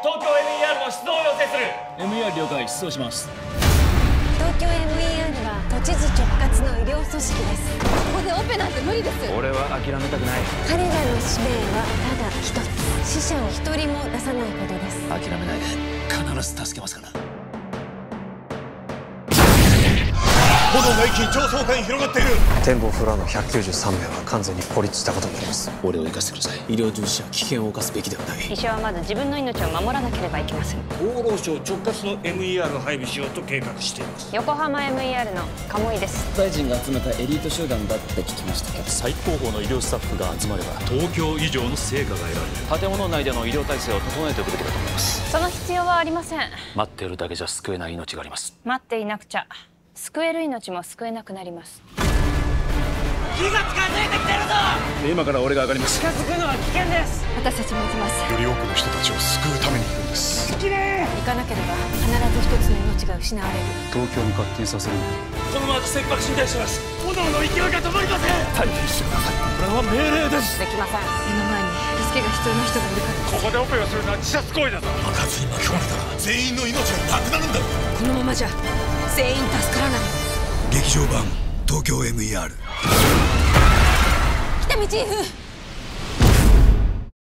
東京 MER の出動を要請する。 MER 了解、出動します。 東京 MER は都知事直轄の医療組織です。ここでオペなんて無理です。 俺は諦めたくない。 彼らの使命はただ一つ、死者を一人も出さないことです。 諦めないで、必ず助けますから。 炎が一気に上層階に広がっている。 展望フロアの193名は完全に孤立したことになります。 俺を生かしてください。医療従事者は危険を冒すべきではない。 医者はまず自分の命を守らなければいけません。 厚労省直轄の MER を配備しようと計画しています。 横浜 MER の鴨井です。 大臣が集めたエリート集団だって聞きましたけど、 最高峰の医療スタッフが集まれば東京以上の成果が得られる。 建物内での医療体制を整えておくべきだと思います。 その必要はありません。 待っているだけじゃ救えない命があります。 待っていなくちゃ救える命も救えなくなります。 火が近づいてきてるぞ。 今から俺が上がります。 近づくのは危険です。 私たちも行きます。 より多くの人たちを救うためにいるんです。 行かなければ必ず一つの命が失われる。 東京に発見させるんだ。 このまま切迫進退します。炎の勢いが止まりません。 退避してください。これは命令です。 できません。 目の前に助けが必要な人がいるから。 ここでオペをするのは自殺行為だぞ。爆発に巻き込まれたら全員の命がなくなるんだ。 このままじゃ全員助からない。 劇場版東京 MER。 喜多見チーフ。